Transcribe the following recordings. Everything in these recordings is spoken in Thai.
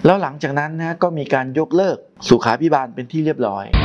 แล้วหลังจากนั้นนะก็มีการยกเลิกสุขาภิบาลเป็นที่เรียบร้อย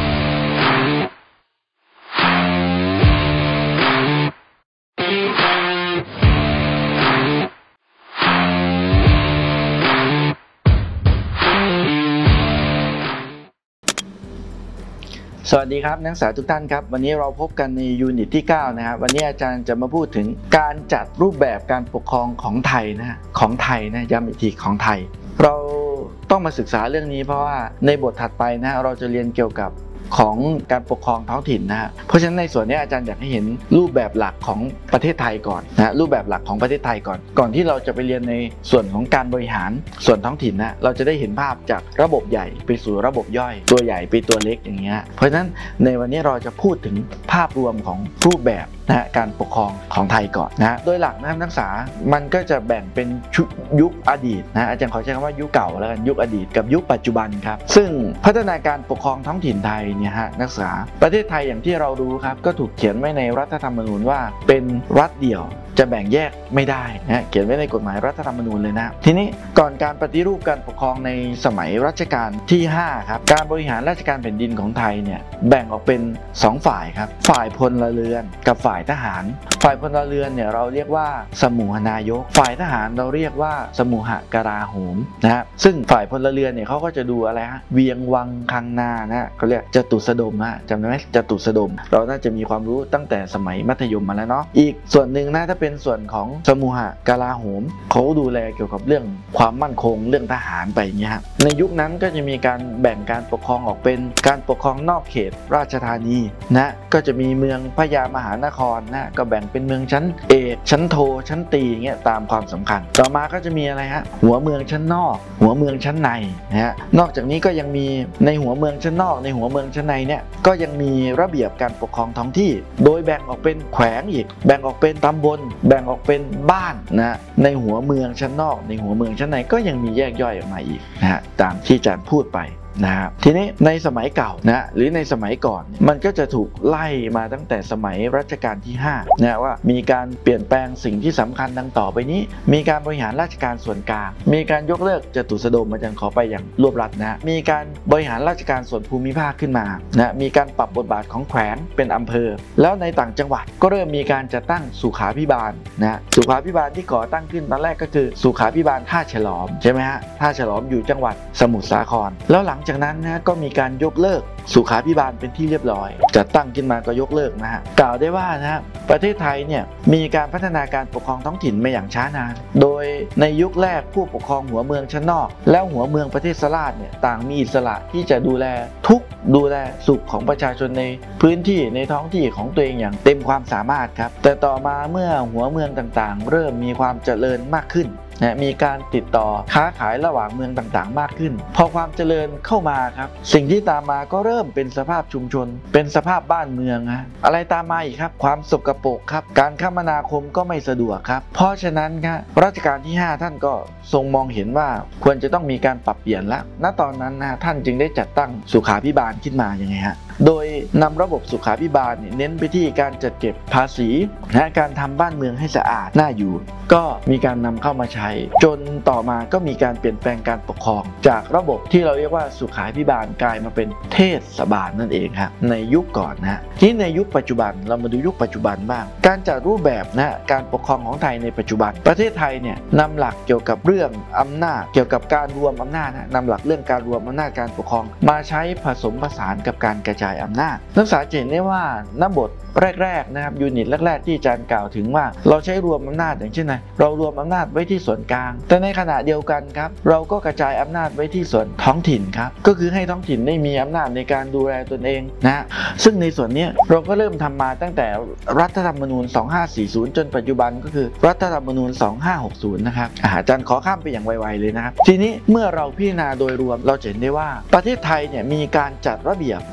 สวัสดีครับนักศึกษาทุกท่านครับวันนี้เราพบกันในยูนิตที่9นะครับวันนี้อาจารย์จะมาพูดถึงการจัดรูปแบบการปกครองของไทยนะย้ำอีกทีของไทยเราต้องมาศึกษาเรื่องนี้เพราะว่าในบทถัดไปนะเราจะเรียนเกี่ยวกับของการปกครองท้องถิ่นนะฮะเพราะฉะนั้นในส่วนนี้อาจารย์อยากให้เห็นรูปแบบหลักของประเทศไทยก่อนนะรูปแบบหลักของประเทศไทยก่อนที่เราจะไปเรียนในส่วนของการบริหารส่วนท้องถิ่นนะเราจะได้เห็นภาพจากระบบใหญ่ไปสู่ระบบย่อยตัวใหญ่ไปตัวเล็กอย่างเงี้ยเพราะฉะนั้นในวันนี้เราจะพูดถึงภาพรวมของรูปแบบนะการปกครองของไทยก่อนนะโดยหลักนะครับนักศึกษามันก็จะแบ่งเป็นยุคอดีตนะอาจารย์ขอใช้คำว่ายุคเก่าแล้วกันยุคอดีตกับยุคปัจจุบันครับซึ่งพัฒนาการปกครองท้องถิ่นไทยเนี่ยฮะนักศึกษาประเทศไทยอย่างที่เรารู้ครับก็ถูกเขียนไว้ในรัฐธรรมนูญว่าเป็นรัฐเดี่ยวจะแบ่งแยกไม่ได้นะเขียนไว้ในกฎหมายรัฐธรรมนูญเลยนะทีนี้ก่อนการปฏิรูปการปกครองในสมัยรัชกาลที่5ครับการบริหารราชการแผ่นดินของไทยเนี่ยแบ่งออกเป็น2ฝ่ายครับฝ่ายพลเรือนกับฝ่ายทหารฝ่ายพลเรือนเนี่ยเราเรียกว่าสมุหนายกฝ่ายทหารเราเรียกว่าสมุหกราโหมนะฮะซึ่งฝ่ายพลเรือนเนี่ยเขาก็จะดูอะไรฮะเวียงวังคังนานะเขาเรียกจตุสดมนะจำได้ไหมจตุสดมเราน่าจะมีความรู้ตั้งแต่สมัยมัธยมมาแล้วเนาะอีกส่วนหนึ่งนะถ้าเป็นส่วนของสมุหกราโหมเขาดูแลเกี่ยวกับเรื่องความมั่นคงเรื่องทหารไปอย่างเงี้ยในยุคนั้นก็จะมีการแบ่งการปกครองออกเป็นการปกครองนอกเขตราชธานีนะก็จะมีเมืองพญามหานครนะก็แบ่งเป็นเมืองชั้นเอกชั้นโทชั้นตรีเงี้ยตามความสำคัญต่อมาก็จะมีอะไรฮะหัวเมืองชั้นนอกหัวเมืองชั้นในนะฮะนอกจากนี้ก็ยังมีในหัวเมืองชั้นนอกในหัวเมืองชั้นในเนี่ยก็ยังมีระเบียบการปกครองท้องที่โดยแบ่งออกเป็นแขวงอีกแบ่งออกเป็นตำบลแบ่งออกเป็นบ้านนะในหัวเมืองชั้นนอกในหัวเมืองชั้นในก็ยังมีแยกย่อยออกมาอีกนะฮะตามที่อาจารย์พูดไปนะครับทีนี้ในสมัยเก่านะหรือในสมัยก่อนมันก็จะถูกไล่มาตั้งแต่สมัยรัชกาลที่5นะว่ามีการเปลี่ยนแปลงสิ่งที่สำคัญดังต่อไปนี้มีการบริหารราชการส่วนกลางมีการยกเลิกจตุสดมอาจารย์ขอไปอย่างรวบรัดนะมีการบริหารราชการส่วนภูมิภาคขึ้นมานะมีการปรับบทบาทของแขวงเป็นอำเภอแล้วในต่างจังหวัดก็เริ่มมีการจัดตั้งสุขาภิบาลนะสุขาภิบาลที่ก่อตั้งขึ้นตอนแรกก็คือสุขาภิบาลท่าฉลอมใช่ไหมฮะท่าฉลอมอยู่จังหวัดสมุทรสาครแล้วหลังจากนั้นนะก็มีการยกเลิกสุขาภิบาลเป็นที่เรียบร้อยจัดตั้งขึ้นมาก็ยกเลิกนะฮะกล่าวได้ว่านะฮะประเทศไทยเนี่ยมีการพัฒนาการปกครองท้องถิ่นมาอย่างช้านานโดยในยุคแรกผู้ปกครองหัวเมืองชั้นนอกแล้วหัวเมืองประเทศราชเนี่ยต่างมีอิสระที่จะดูแลสุขของประชาชนในพื้นที่ในท้องที่ของตัวเองอย่างเต็มความสามารถครับแต่ต่อมาเมื่อหัวเมืองต่างๆเริ่มมีความเจริญมากขึ้นนะมีการติดต่อค้าขายระหว่างเมืองต่างๆมากขึ้นพอความเจริญเข้ามาครับสิ่งที่ตามมาก็เริ่มเป็นสภาพชุมชนเป็นสภาพบ้านเมืองฮะอะไรตามมาอีกครับความสกปรกครับการคมนาคมก็ไม่สะดวกครับเพราะฉะนั้นครับรัชกาลที่5ท่านก็ทรงมองเห็นว่าควรจะต้องมีการปรับเปลี่ยนแล้วณตอนนั้นนะท่านจึงได้จัดตั้งสุขาภิบาลขึ้นมาอย่างไงฮะโดยนำระบบสุขาภิบาลเน้นไปที่การจัดเก็บภาษีและการทำบ้านเมืองให้สะอาดน่าอยู่ก็มีการนำเข้ามาใช้จนต่อมาก็มีการเปลี่ยนแปลงการปกครองจากระบบที่เราเรียกว่าสุขาภิบาลกลายมาเป็นเทศบาลนั่นเองครับในยุคก่อนนะที่ในยุคปัจจุบันเรามาดูยุคปัจจุบันบ้างการจัดรูปแบบนะการปกครองของไทยในปัจจุบันประเทศไทยเนี่ยนำหลักเกี่ยวกับเรื่องอำนาจเกี่ยวกับการรวมอำนาจนำหลักเรื่องการรวมอำนาจการปกครองมาใช้ผสมผสานกับการกระจายอำนาจนักศึกษาเห็นได้ว่าณบทแรกๆนะครับยูนิตแรกๆที่อาจารย์กล่าวถึงว่าเราใช้รวมอำนาจอย่างเช่นเรารวมอำนาจไว้ที่ส่วนกลางแต่ในขณะเดียวกันครับเราก็กระจายอำนาจไว้ที่ส่วนท้องถิ่นครับก็คือให้ท้องถิ่นได้มีอำนาจในการดูแลตนเองนะซึ่งในส่วนนี้เราก็เริ่มทำมาตั้งแต่รัฐธรรมนูญ2540จนปัจจุบันก็คือรัฐธรรมนูญ2560นะครับอาจารย์ขอข้ามไปอย่างไวๆเลยนะครับทีนี้เมื่อเราพิจารณาโดยรวมเราเห็นได้ว่าประเทศไทยเนี่ยมีการจัดระเบียบราชการ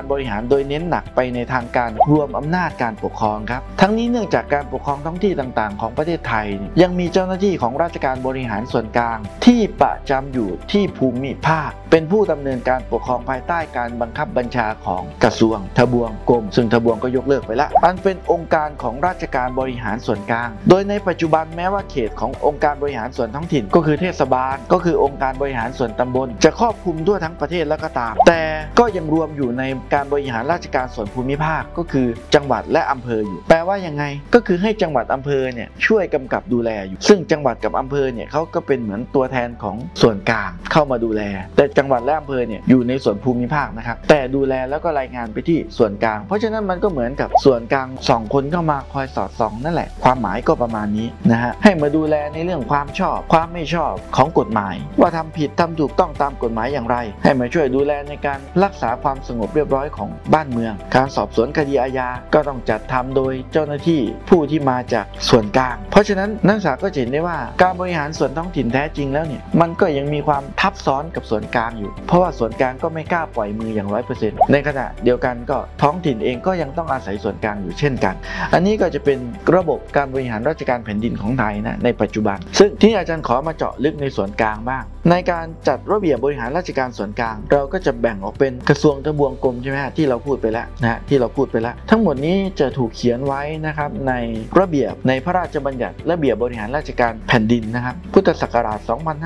การบริหารโดยเน้นหนักไปในทางการรวมอำนาจการปกครองครับทั้งนี้เนื่องจากการปกครองท้องที่ต่างๆของประเทศไทยยังมีเจ้าหน้าที่ของราชการบริหารส่วนกลางที่ประจำอยู่ที่ภูมิภาคเป็นผู้ดำเนินการปกครองภายใต้การบังคับบัญชาของกระทรวงทบวงกรมซึ่งทบวงก็ยกเลิกไปละอันเป็นองค์การของราชการบริหารส่วนกลางโดยในปัจจุบันแม้ว่าเขตขององค์การบริหารส่วนท้องถิ่นก็คือเทศบาลก็คือองค์การบริหารส่วนตำบลจะครอบคลุมทั่วทั้งประเทศแล้วก็ตามแต่ก็ยังรวมอยู่ในการบริหารราชการส่วนภูมิภาคก็คือจังหวัดและอำเภออยู่แปลว่ายังไงก็คือให้จังหวัดอำเภอเนี่ยช่วยกำกับดูแลอยู่ซึ่งจังหวัดกับอำเภอเนี่ยเขาก็เป็นเหมือนตัวแทนของส่วนกลางเข้ามาดูแลแต่จังหวัดและอำเภอเนี่ยอยู่ในส่วนภูมิภาคนะครับแต่ดูแลแล้วก็รายงานไปที่ส่วนกลางเพราะฉะนั้นมันก็เหมือนกับส่วนกลาง2 คนเข้ามาคอยสอดส่องนั่นแหละความหมายก็ประมาณนี้นะฮะให้มาดูแลในเรื่องความชอบความไม่ชอบของกฎหมายว่าทำผิดทำถูกต้องตามกฎหมายอย่างไรให้มาช่วยดูแลในการรักษาความสงบเรียบร้อยของบ้านเมืองการสอบสวนคดีอาญาก็ต้องจัดทำโดยเจ้าหน้าที่ผู้ที่มาจากส่วนกลางเพราะฉะนั้นนักศึกษาก็เห็นได้ว่าการบริหารส่วนท้องถิ่นแท้จริงแล้วเนี่ยมันก็ยังมีความทับซ้อนกับส่วนกลางอยู่เพราะว่าส่วนกลางก็ไม่กล้าปล่อยมืออย่าง 100% ในขณะเดียวกันก็ท้องถิ่นเองก็ยังต้องอาศัยส่วนกลางอยู่เช่นกันอันนี้ก็จะเป็นระบบการบริหารราชการแผ่นดินของไทยนะในปัจจุบันซึ่งที่อาจารย์ขอมาเจาะลึกในส่วนกลางบ้างในการจัดระเบียบบริหารราชการส่วนกลางเราก็จะแบ่งออกเป็นกระทรวงทบวงกรมใช่ไหมฮะที่เราพูดไปแล้วนะที่เราพูดไปแล้วทั้งหมดนี้จะถูกเขียนไว้นะครับในระเบียบในพระราชบัญญัติระเบียบบริหารราชการแผ่นดินนะครับพุทธศักราช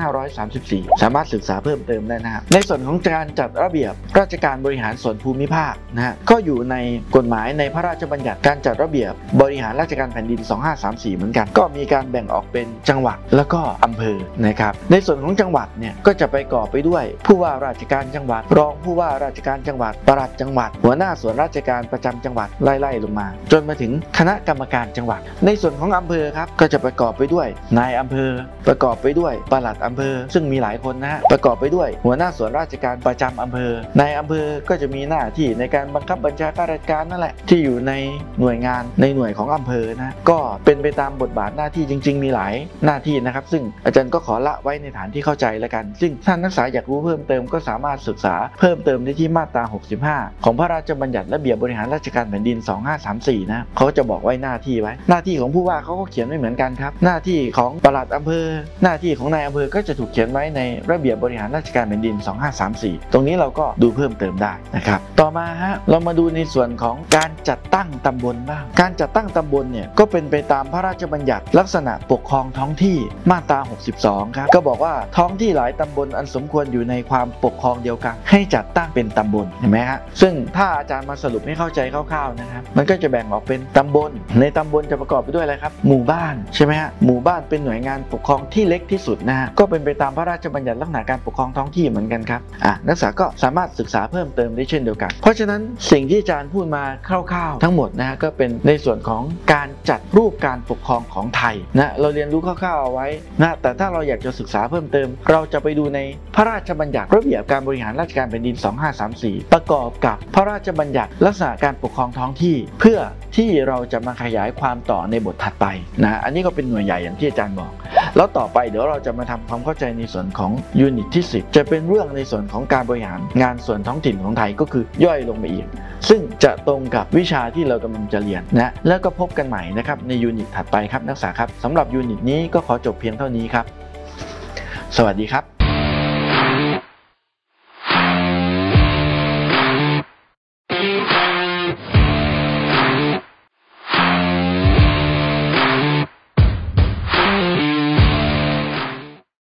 2534 สามารถศึกษาเพิ่มเติมได้นะครับในส่วนของการจัดระเบียบราชการบริหารส่วนภูมิภาคนะฮะก็อยู่ในกฎหมายในพระราชบัญญัติการจัดระเบียบบริหารราชการแผ่นดิน 2534 เหมือนกันก็มีการแบ่งออกเป็นจังหวัดแล้วก็อำเภอนะครับในส่วนของจังหวัดเนี่ยก็จะประกอบไปด้วยผู้ว่าราชการจังหวัดรองผู้ว่าราชการจังหวัดปลัดจังหวัดหัวหน้าส่วนราชการประจำจังหวัดไล่ๆลงมาจนมาถึงคณะกรรมการจังหวัดในส่วนของอำเภอครับก็จะประกอบไปด้วยนายอำเภอประกอบไปด้วยปลัดอำเภอซึ่งมีหลายคนนะฮะประกอบไปด้วยหัวหน้าส่วนราชการประจำอำเภอนายอำเภอก็จะมีหน้าที่ในการบังคับบัญชาข้าราชการนั่นแหละที่อยู่ในหน่วยงานในหน่วยของอำเภอนะก็เป็นไปตามบทบาทหน้าที่จริงๆมีหลายหน้าที่นะครับซึ่งอาจารย์ก็ขอละไว้ในฐานที่เข้าใจแล้วกันซึ่งท่านนักศึกษาอยากรู้เพิ่มเติมก็สามารถศึกษาเพิ่มเติมได้ที่มาตรา 65 ของพระราชบัญญัติระเบียบบริหารราชการแผ่นดิน 2534 นะเขาจะบอกไว้หน้าที่ไว้หน้าที่ของผู้ว่าเขาก็เขียนไม่เหมือนกันครับหน้าที่ของปลัดอำเภอหน้าที่ของนายอำเภอก็จะถูกเขียนไว้ในระเบียบบริหารราชการแผ่นดิน 2534 ตรงนี้เราก็ดูเพิ่มเติมได้นะครับต่อมาฮะเรามาดูในส่วนของการจัดตั้งตำบลบ้างการจัดตั้งตำบลเนี่ยก็เป็นไปตามพระราชบัญญัติลักษณะปกครองท้องที่มาตรา 62 ครับก็บอกว่าท้องที่หลายตำบลอันสมควรอยู่ในความปกครองเดียวกันให้จัดตั้งเป็นตำบลเห็นไหมฮะซึ่งถ้าอาจารย์มาสรุปให้เข้าใจคร่าวๆนะครับมันก็จะแบ่งออกเป็นตำบลในตำบลจะประกอบไปด้วยอะไรครับหมู่บ้านใช่ไหมฮะหมู่บ้านเป็นหน่วยงานปกครองที่เล็กที่สุดนะฮะก็เป็นไปตามพระราชบัญญัติลักษณะการปกครองท้องที่เหมือนกันครับนักศึกษาก็สามารถศึกษาเพิ่มเติมได้เช่นเดียวกันเพราะฉะนั้นสิ่งที่อาจารย์พูดมาคร่าวๆทั้งหมดนะฮะก็เป็นในส่วนของการจัดรูปการปกครองของไทยนะเราเรียนรู้คร่าวๆเอาไว้นะแต่ถ้าเราอยากจะศึกษาเพิ่มเติมเราจะไปดูในพระราชบัญญัติระเบียบการบริหารราชการแผ่นดิน 2534 ประกอบกับพระราชบัญญัติลักษณะการปกครองท้องที่เพื่อที่เราจะมาขยายความต่อในบทถัดไปนะอันนี้ก็เป็นหน่วยใหญ่อย่างที่อาจารย์บอกแล้วต่อไปเดี๋ยวเราจะมาทำความเข้าใจในส่วนของยูนิตที่ 10จะเป็นเรื่องในส่วนของการบริหารงานส่วนท้องถิ่นของไทยก็คือย่อยลงไปอีกซึ่งจะตรงกับวิชาที่เรากำลังจะเรียนนะแล้วก็พบกันใหม่นะครับในยูนิตถัดไปครับนักศึกษาครับสำหรับยูนิตนี้ก็ขอจบเพียงเท่านี้ครับสวัสดีครับ